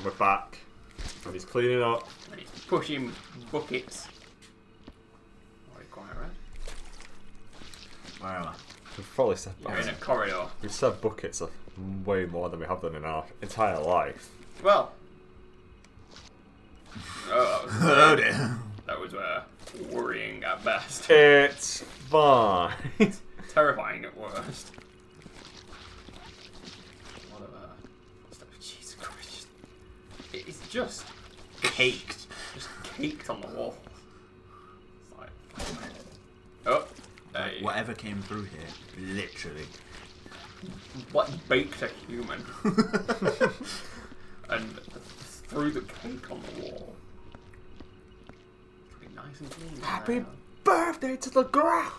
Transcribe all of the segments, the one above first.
And we're back. And he's cleaning up. And he's pushing buckets. Oh, he's quite red. Where am I? We've probably said You're in a corridor. We've said buckets of way more than we have done in our entire life. Well. Oh dear. That was worrying at best. It's fine. Terrifying at worst. What Jesus Christ. It's just Caked. Just caked on the wall. It's like, oh. Like, whatever came through here, literally. What baked a human? And threw the cake on the wall. Be nice and clean. Happy birthday to the ground!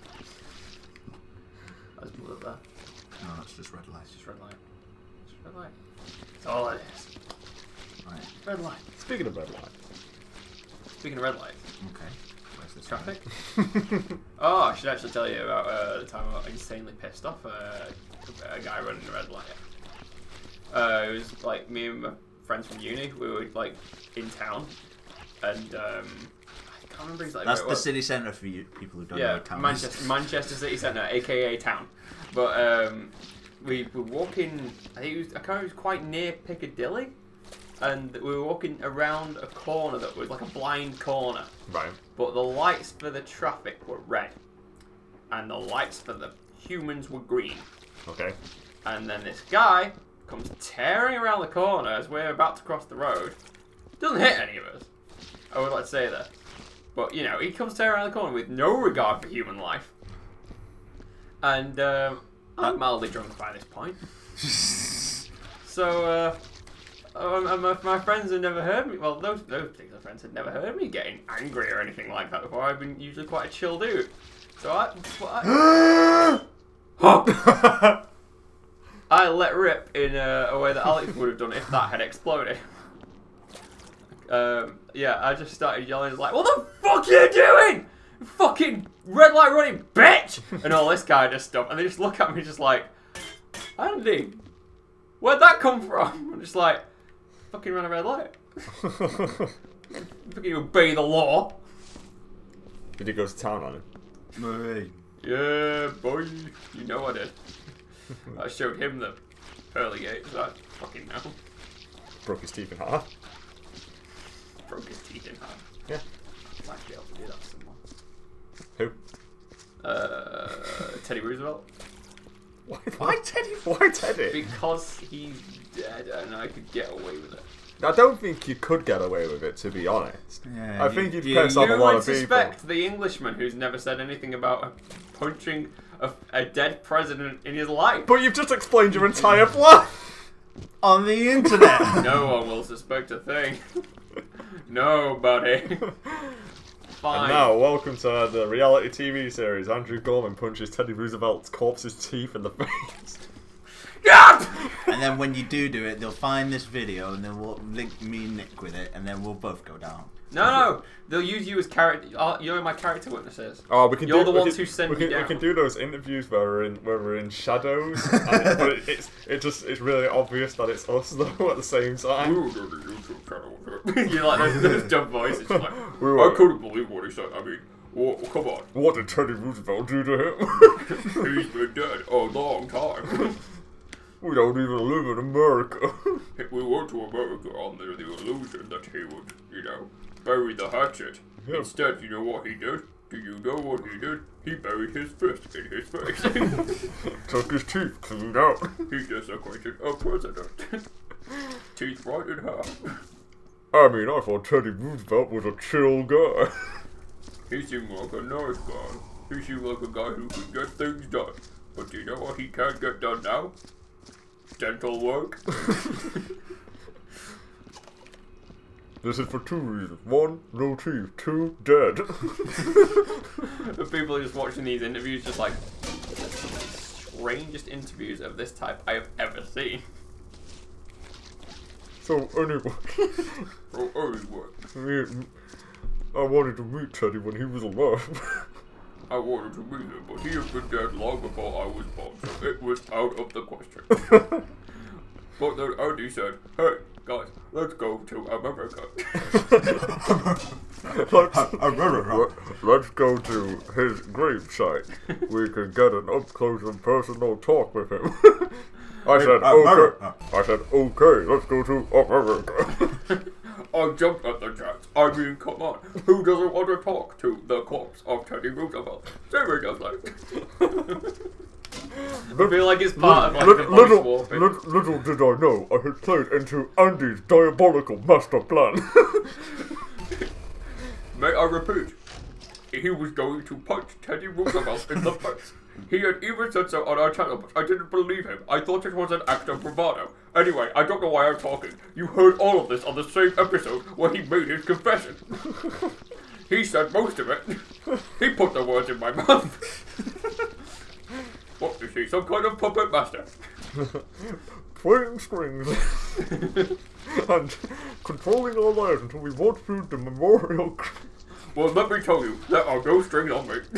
That's blue there. No, that's just red light. It's just red light. Just red light. That's all it is. Right. Red light. Speaking of red light. Speaking of red lights. Okay. Where's this Traffic? Oh, I should actually tell you about the time I got insanely pissed off a guy running a red light. It was like me and my friends from uni. We were like in town, and I can't remember exactly. That's where it the was. city centre for you people who don't know what town is. Manchester City Centre, aka town. But we were walking. I think it was quite near Piccadilly, and we were walking around a corner that was like a blind corner. Right. But the lights for the traffic were red, and the lights for the humans were green. Okay. And then this guy comes tearing around the corner as we're about to cross the road. Doesn't hit any of us. I would like to say that. But, you know, he comes tearing around the corner with no regard for human life. And I'm mildly drunk by this point. So, my friends had never heard me. Well, those particular friends had never heard me getting angry or anything like that before. I've been usually quite a chill dude. So I let rip in a way that Alex would have done if that had exploded. Yeah, I just started yelling like, "What the fuck are you doing? Fucking red light running, bitch!" And all this kind of stuff. And they just look at me just like, "Andy, where'd that come from?" I'm just like, "Fucking ran a red light. Fucking obey the law." Did he go to town on him? Hey. Yeah, boy. You know I did. I showed him the pearly gates. I fucking know. Broke his teeth in half. Broke his teeth in half. Yeah. Might be able to do that someone. Who? Teddy Roosevelt. Why Teddy? Why Teddy? Because he's dead and I could get away with it. I don't think you could get away with it, to be honest. Yeah, I think you'd piss off a You lot would of people. suspect the Englishman who's never said anything about punching a dead president in his life. But you've just explained your entire plan! On the internet! No one will suspect a thing. Nobody. Fine. And now, welcome to the reality TV series. Andrew Gorman punches Teddy Roosevelt's corpse's teeth in the face. And then when you do it, they'll find this video and then we'll link me and Nick with it and then we'll both go down. No, they'll use you as character. You're my character witnesses. Oh, we can You're do, the ones who send me down. We can do those interviews where we're in shadows, but it's really obvious that it's us though at the same time. You like those dumb voices. Like, I couldn't believe what he said. I mean, come on. What did Teddy Roosevelt do to him? He's been dead a long time. We don't even live in America. We went to America under the illusion that he would, you know, bury the hatchet. Yeah. Instead, you know what he did? Do you know what he did? He buried his fist in his face. Took his teeth cleaned out. He desecrated a president. Teeth right in half. I mean, I thought Teddy Roosevelt was a chill guy. He seemed like a nice guy. He seemed like a guy who could get things done. But do you know what he can't get done now? Dental work. This is for two reasons. One, no teeth. Two, dead. The people just watching these interviews just like, that's some of the strangest interviews of this type I have ever seen. So, anyway. I wanted to meet Teddy when he was alive. I wanted to meet him, but he had been dead long before I was born, so it was out of the question. But then Andy said, "Hey, Guys, let's go to America. Let's go to his gravesite. We can get an up close and personal talk with him. I said okay. Let's go to America. I jumped at the chance. I mean, come on. Who doesn't want to talk to the corpse of Teddy Roosevelt? Jamie does like. I feel like it's part of like the voice warping. Little did I know, I had played into Andy's diabolical master plan. May I repeat? He was going to punch Teddy Roosevelt in the face. He had even said so on our channel, but I didn't believe him. I thought it was an act of bravado. Anyway, I don't know why I'm talking. You heard all of this on the same episode where he made his confession. He said most of it. He put the words in my mouth. What is he, some kind of puppet master? Playing strings and controlling our lives until we walk through the memorial. Well, let me tell you, there are no strings on me.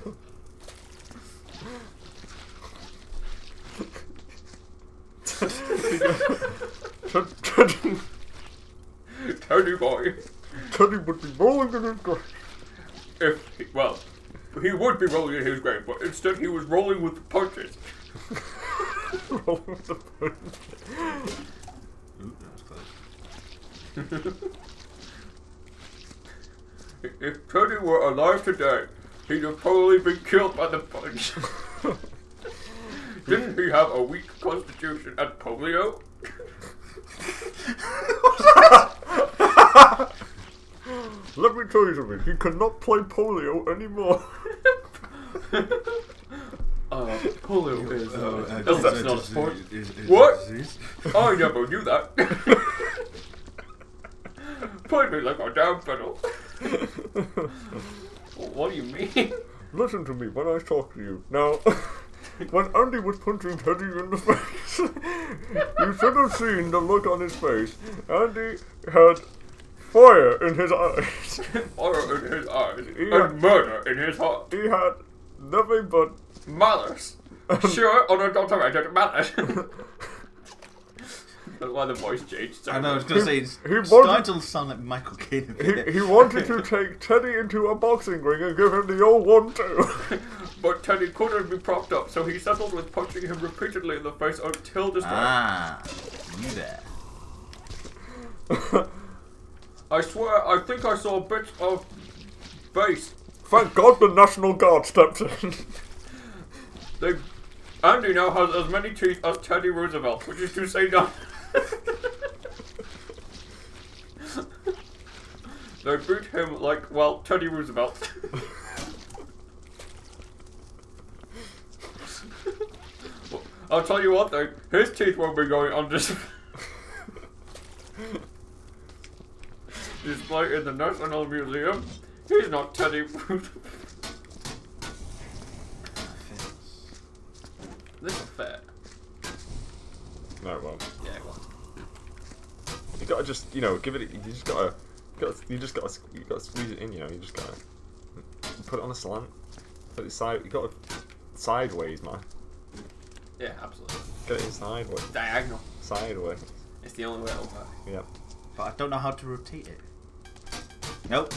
Teddy boy. Teddy would be rolling in his grave. He would be rolling in his grave, but instead he was rolling with the punches. Rolling with the punches. Ooh, that was close. If Teddy were alive today, he'd have probably been killed by the punch. Didn't he have a weak constitution and polio? Let me tell you something, he cannot play polio anymore. Polio is... that's not a sport. What? I never knew that. Play me like a damn fiddle. What do you mean? Listen to me when I talk to you. Now, when Andy was punching Teddy in the face, you should have seen the look on his face. Andy had fire in his eyes. Fire in his eyes. And murder in his heart. He had nothing but malice. Sure, unadulterated malice. That's why the voice changed. So I know, I was going to say, it's starting to sound like Michael Caine. He wanted to take Teddy into a boxing ring and give him the old 1-2. But Teddy couldn't be propped up, so he settled with punching him repeatedly in the face until destroyed. Ah, you there. I swear, I think I saw bits of base. Thank God the National Guard stepped in. Andy now has as many teeth as Teddy Roosevelt, which is to say none. They beat him like, well, Teddy Roosevelt. Well, I'll tell you what though, his teeth won't be going on display in the National Museum. He's not Teddy Roosevelt. This is fair. No, it won't. Yeah, it won't. You gotta just, give it. You just gotta squeeze it in. You just gotta put it on a slant. Put it side. You gotta sideways, man. Yeah, absolutely. Get it in sideways. Diagonal. Sideways. It's the only way it'll work. Yep. But I don't know how to rotate it. Nope.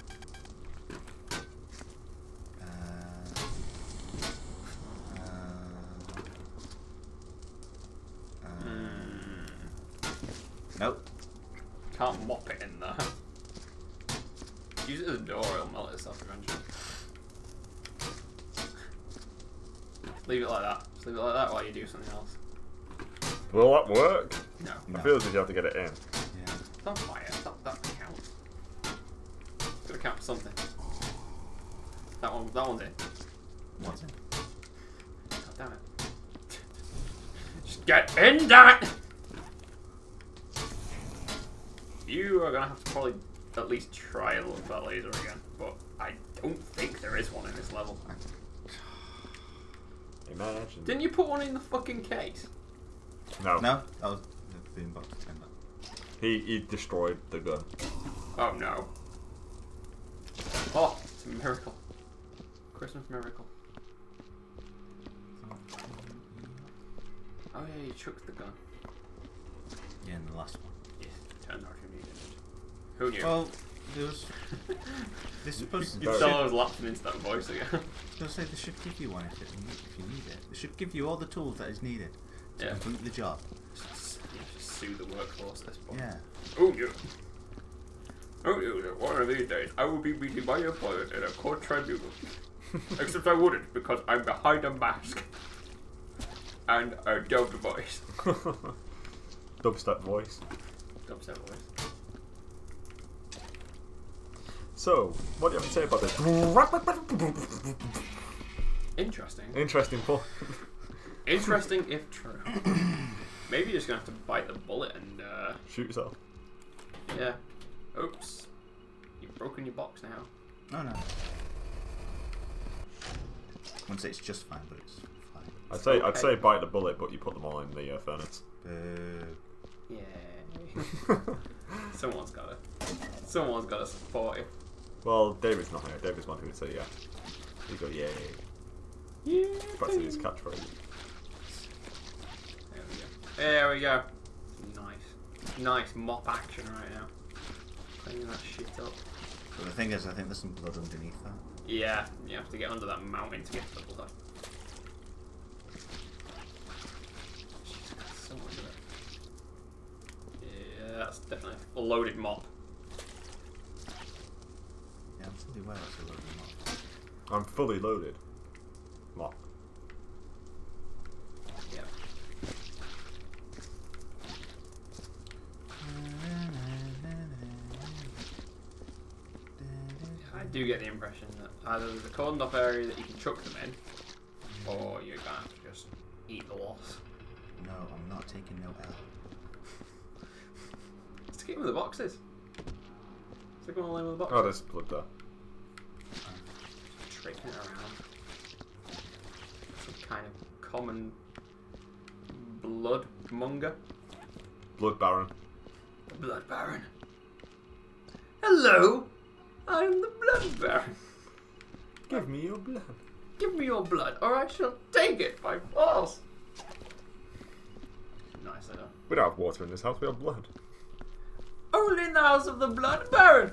Nope. Can't mop it in there. Use it as a door, it'll melt itself eventually. Leave it like that. Just leave it like that while you do something else. Will that work? No. I feel as if you have to get it in. Yeah. Don't fire. That counts. It's gonna count for something. That one's in. What's in? God damn it. Just get in, damn it! You are gonna have to probably at least try a look for that laser again, but I don't think there is one in this level. Imagine. Didn't you put one in the fucking case? No. No, that was the boombox. He destroyed the gun. Oh no. Oh, it's a miracle. Christmas miracle. Oh yeah, you chucked the gun. Yeah, in the last one. Yes, turned out you needed it. Who knew? Well, there was. This supposed You saw I was lapsing into that voice again. I was going to say, they should give you one if you need it. They should give you all the tools that is needed to complete the job. Just sue the workforce at this point. Yeah. Oh, yeah. Oh, yeah. One of these days, I will be meeting my employer in a court tribunal. Except I wouldn't, because I'm behind a mask. And a dubbed voice. Dubstep voice. Dubstep voice. So, what do you have to say about this? Interesting. Interesting point. Interesting if true. Maybe you're just gonna have to bite the bullet and shoot yourself. Yeah. Oops. You've broken your box now. Oh no. I wouldn't say it's just fine, but it's fine. I'd say bite the bullet, but you put them all in the furnace. Yeah. Someone's gotta support it. Well, David's not here. David's one who would say yeah. He'd go yay. Yeah. That's his catchphrase. There we go. Nice. Nice mop action right now. Cleaning that shit up. But the thing is, I think there's some blood underneath that. Yeah, you have to get under that mountain to get to the blood. So much of it. Yeah, that's definitely a loaded mop. Yeah, I'm fully aware that's a loaded mop. I'm fully loaded. Mop. Yeah. I do get the impression that either there's a cordoned off area that you can chuck them in, or you're gonna have to just eat the loss. No, I'm not taking no L. Let's get with the boxes. Stick them all in with the boxes. Oh, there's blood there. Tricking around. Some kind of common blood monger. Blood Baron. Blood Baron. Hello! I'm the Blood Baron. Give me your blood. Give me your blood, or I shall take it by force. Nice, I know. We don't have water in this house, we have blood. Only in the house of the Blood Baron.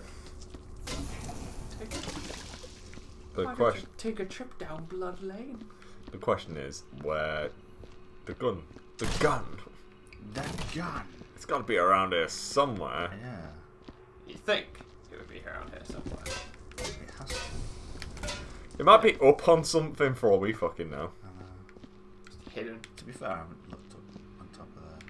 Take a trip down Blood Lane. The question is, where the gun? The gun! That gun! It's got to be around here somewhere. Yeah. You think it would be around here somewhere? It has to. It might be up on something for all we fucking know. Just hidden. To be fair, I haven't looked up on top of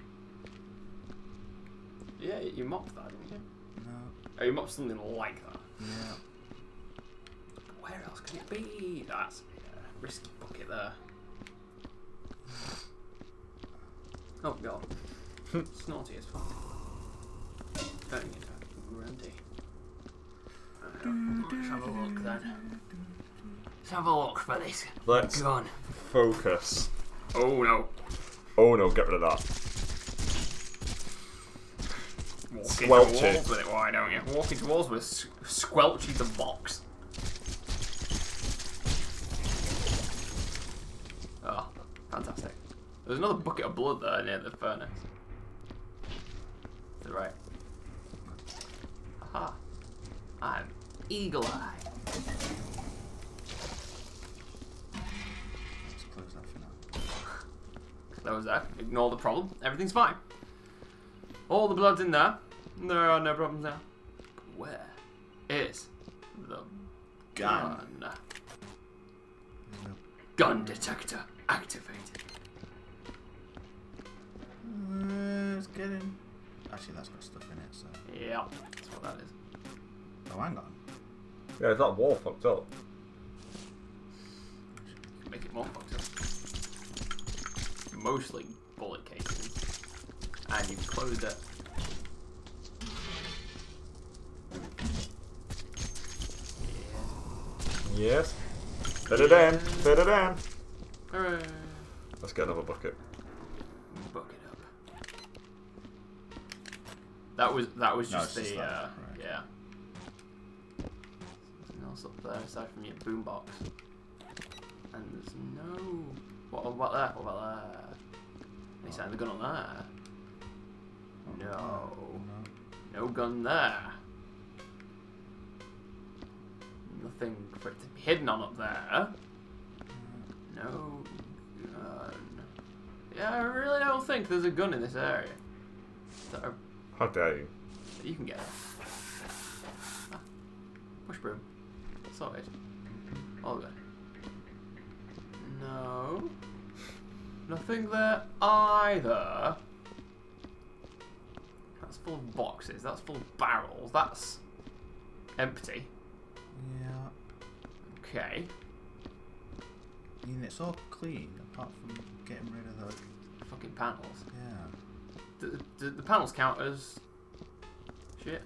that. Yeah, you mopped that, didn't you? No. Oh, you mopped something like that. Yeah. Where else could it be? That's a risky bucket there. Oh god. Snorty as fuck. Turning into grunty. Let's have a look then. Let's have a look for this Let's gun. focus. Oh no. Oh no, get rid of that. Walk into Squelchy. walls with it, why don't you? Walk into walls with Squelchy the box. Oh, fantastic. There's another bucket of blood there near the furnace. To the right. Aha. I'm Eagle Eye. Let's close that for now. Close that. Ignore the problem. Everything's fine. All the blood's in there. There are no problems now. But where is the gun? Gun detector activated. It's getting. Actually, that's got stuff in it, so. Yeah, that's what that is. Oh, hang on. Yeah, is that wall fucked up? Make it more fucked up. Mostly bullet casings. And you've closed it. Yes. Fit it in. Fit it in. Hooray. Let's get another bucket. Bucket up. That was No, just it's the just that, right. yeah. Something else up there aside from your boombox. And there's no. What about there? What about there? They signed the gun on there. No. No gun there. Nothing for it to be hidden on up there. No gun. Yeah, I really don't think there's a gun in this area. So, How dare you? you can get it. Ah, push broom. Sorted. All good. No. Nothing there either. That's full of boxes. That's full of barrels. That's empty. Yeah. Okay. I mean, it's all clean apart from getting rid of the Fucking panels. yeah. Do the panels count as shit?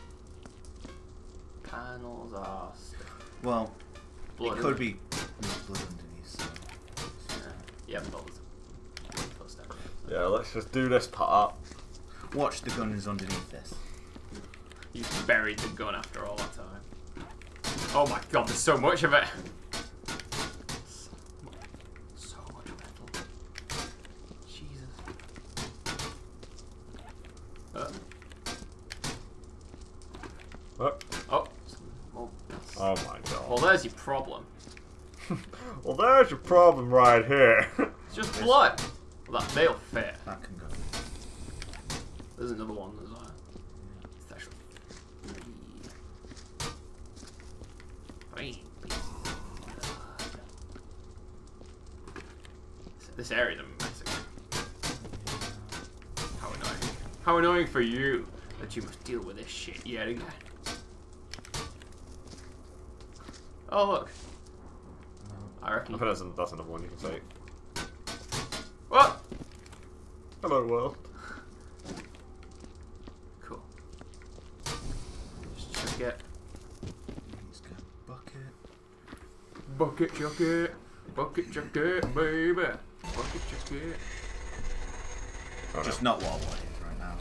Panels are Well, blood. it could be there's blood underneath. So. Yeah, but footsteps. Yeah, let's just do this part. Watch, the gun is underneath this. You buried the gun after all that time. Oh my god, there's so much of it. So much metal. Jesus. What? Oh. Well, Oh my god. well, there's your problem. Well, there's your problem right here. It's just blood. Well, they'll fit. That can go. There's another one as well. It's actually three. This area's a mess again. How annoying. How annoying for you that you must deal with this shit yet again. Oh look. I I reckon. think that's another one you can take. What? Hello, world. Cool. Just chuck it. He's got a bucket. Bucket chuck it. Bucket chuck it, baby. Bucket chuck it. Oh, Just no. not what I wanted right now.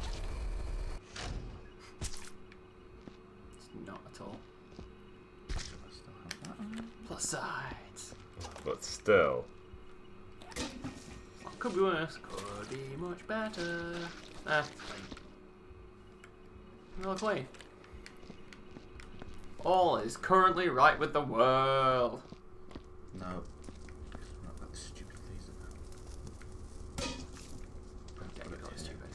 It's not at all. Do I still have that on? Plus sides. But still. Well, could be worse. Could be much better. Clean. Another clean. All is currently right with the world. No. I've got the stupid laser now. Yeah, you call it stupid.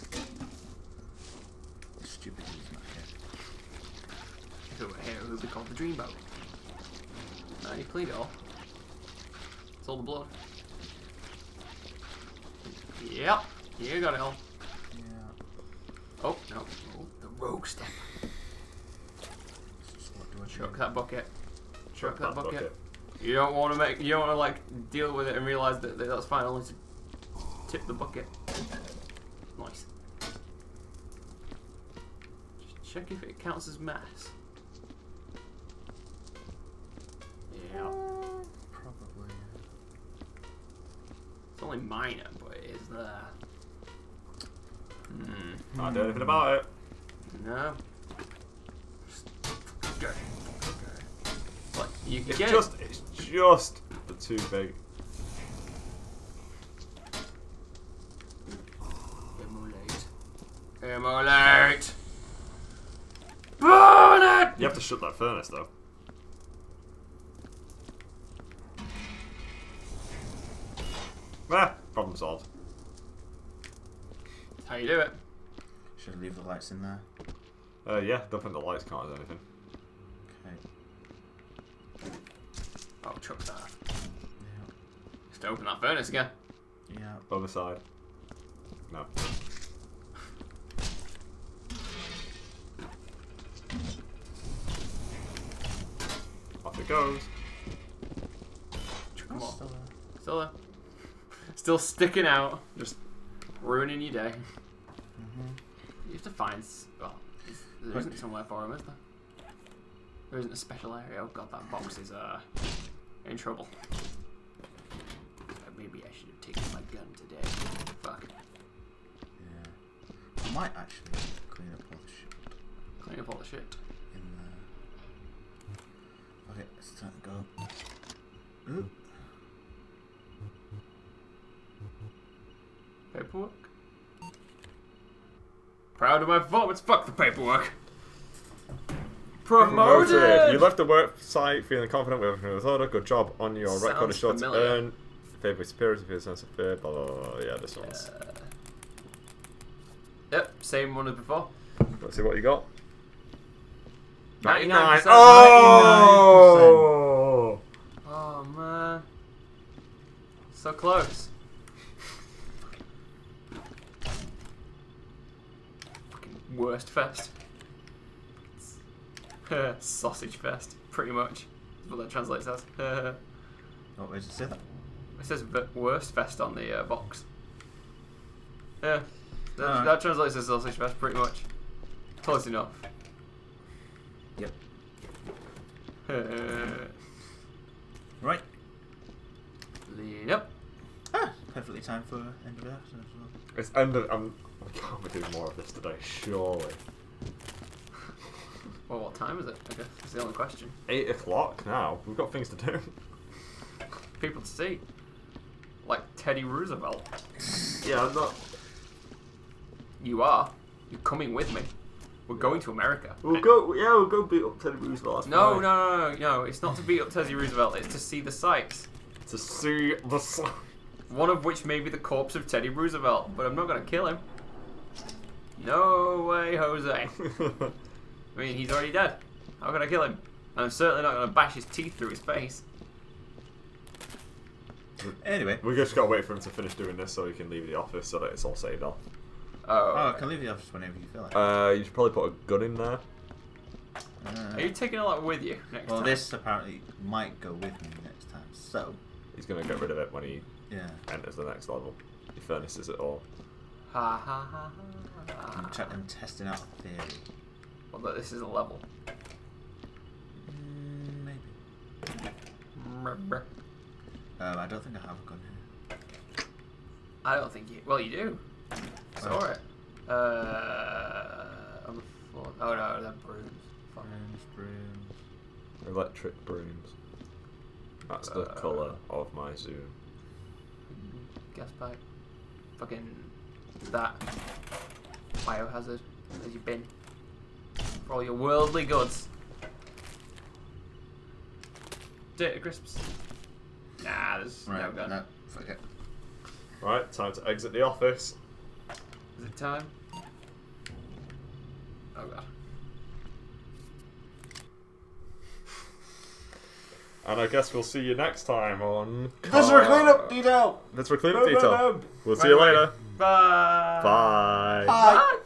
The stupid is not here. If it were here, it would be called the dreamboat. No, you cleaned it all. It's all the blood. Yep, you got it all. Yeah. Oh, no. Oh, the rogue step. What do I do? Chuck that bucket. Chuck that That bucket. You don't want to like deal with it and realize that that's fine. Only to tip the bucket. Nice. Just check if it counts as mass. Yeah. Probably. It's only minor, but it is there. Can't do anything about it. No. Go. But you can It's get just the too big. Emulate. Emulate! Burn it! You have to shut that furnace though. Problem solved. That's how you do it. Should I leave the lights in there? Yeah, don't think the lights count as anything. Okay. Oh, chuck that. Yeah. Just open that furnace again. Yeah. Other side. No. Off it goes. Come on. Still there. Still there. Still sticking out. Just ruining your day. You have to find... Well, there isn't somewhere for him, is there? There isn't a special area. Oh god, that box is in trouble. Maybe I should have taken my gun today. Fuck. Yeah. I might actually clean up all the shit Clean up all the shit. in there. Okay, it's time to go. Ooh. Paperwork? Proud of my performance. Fuck the paperwork. Promoted! You left the work site feeling confident with everything was order. Good job on your Sounds record of short to familiar. earn. Favored with superiority for your sense of fear. Blah, blah, blah. Yeah, this one's. Yep, same one as before. Let's see what you got. 99%. Oh! Oh man. So close. Fucking worst fest. Sausage fest, pretty much. That's what that translates as. Oh, where does it say that? It says worst fest on the box. Yeah. Alright. That translates as sausage fest, pretty much. Close enough. Yep. Right. Yep. Ah, perfectly timed for end of the episode as well. It's ended. I can't be doing more of this today, surely. Well, what time is it? I guess that's the only question. 8 o'clock now. We've got things to do. People to see. Like Teddy Roosevelt. Yeah, I'm not. You are. You're coming with me. We're going to America. We'll go. Yeah, we'll go beat up Teddy Roosevelt. No. It's not to beat up Teddy Roosevelt. It's to see the sights. To see the sun. One of which may be the corpse of Teddy Roosevelt, but I'm not going to kill him. No way, Jose. I mean, he's already dead. How can I kill him? And I'm certainly not going to bash his teeth through his face. Anyway. We just gotta wait for him to finish doing this so he can leave the office so that it's all saved off. Oh, I can leave the office whenever you feel like. You should probably put a gun in there. Are you taking all that with you next time? Well, this apparently might go with me next time, so. He's gonna get rid of it when he Yeah. enters the next level. He furnaces it all. Ha ha ha ha. I'm testing out a theory. Well, but this is a level. Maybe. I don't think I have a gun here. I don't think you. Well, you do. Saw it. On the floor. Oh no, they're brooms. Fuck. Brooms. Electric brooms. That's the colour of my zoo. Gas pipe. Fucking that. Biohazard. As you bin. For all your worldly goods. Data crisps. Nah, there's no gun. No, fuck it. Right, time to exit the office. Is it time? Oh god. And I guess we'll see you next time on Viscera cleanup detail! Viscera cleanup detail. We'll see you later. Bye. Bye. Bye.